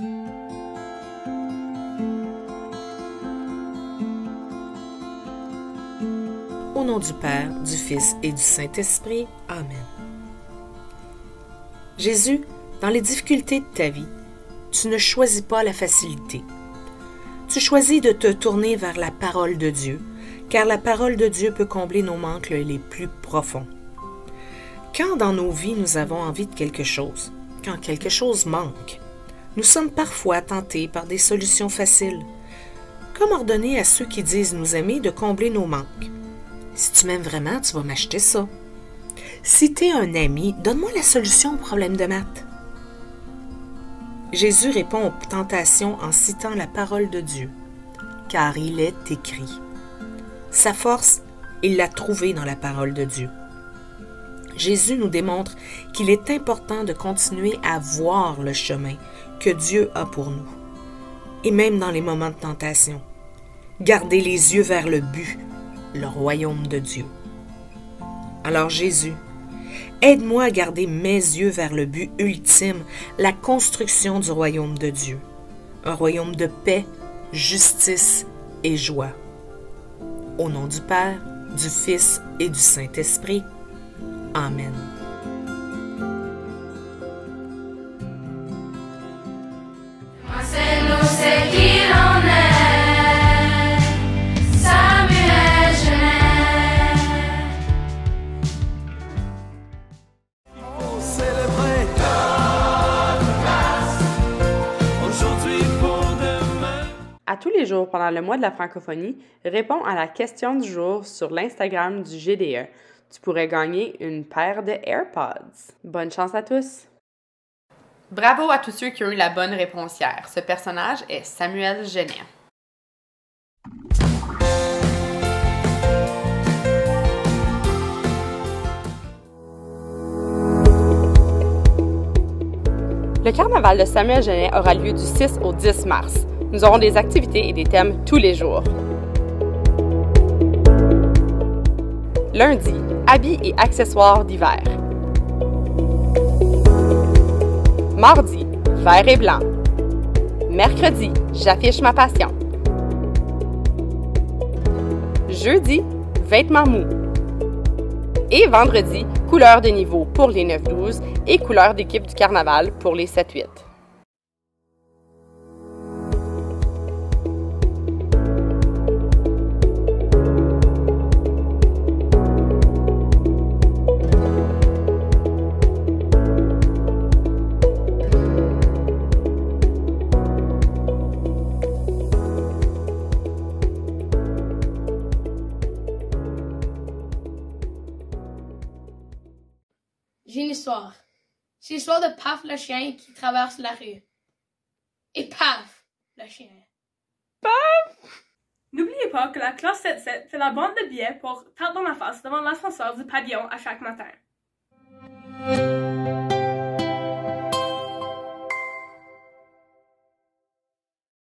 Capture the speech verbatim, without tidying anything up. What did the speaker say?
Au nom du Père, du Fils et du Saint-Esprit. Amen. Jésus, dans les difficultés de ta vie, tu ne choisis pas la facilité. Tu choisis de te tourner vers la parole de Dieu, car la parole de Dieu peut combler nos manques les plus profonds. Quand dans nos vies nous avons envie de quelque chose, quand quelque chose manque, nous sommes parfois tentés par des solutions faciles. Comme ordonner à ceux qui disent nous aimer de combler nos manques. Si tu m'aimes vraiment, tu vas m'acheter ça. Si tu es un ami, donne-moi la solution au problème de maths. Jésus répond aux tentations en citant la parole de Dieu, car il est écrit. Sa force, il l'a trouvée dans la parole de Dieu. Jésus nous démontre qu'il est important de continuer à voir le chemin que Dieu a pour nous, et même dans les moments de tentation. Garder les yeux vers le but, le royaume de Dieu. Alors Jésus, aide-moi à garder mes yeux vers le but ultime, la construction du royaume de Dieu. Un royaume de paix, justice et joie. Au nom du Père, du Fils et du Saint-Esprit. Amen. Enseigne-nous ce qu'il en est, Samuel Genet. On célébrait notre place, aujourd'hui pour demain. À tous les jours pendant le mois de la francophonie, réponds à la question du jour sur l'Instagram du G D E. Tu pourrais gagner une paire de AirPods. Bonne chance à tous! Bravo à tous ceux qui ont eu la bonne réponse hier. Ce personnage est Samuel Genet. Le carnaval de Samuel Genet aura lieu du six au dix mars. Nous aurons des activités et des thèmes tous les jours. Lundi, habits et accessoires d'hiver. Mardi, vert et blanc. Mercredi, j'affiche ma passion. Jeudi, vêtements mous. Et vendredi, couleur de niveau pour les neuf douze et couleur d'équipe du carnaval pour les sept huit. J'ai une histoire. C'est l'histoire de Paf le chien qui traverse la rue. Et paf, le chien. Paf! N'oubliez pas que la classe sept sept fait la bande de billets pour Tarte dans la face devant l'ascenseur du pavillon à chaque matin.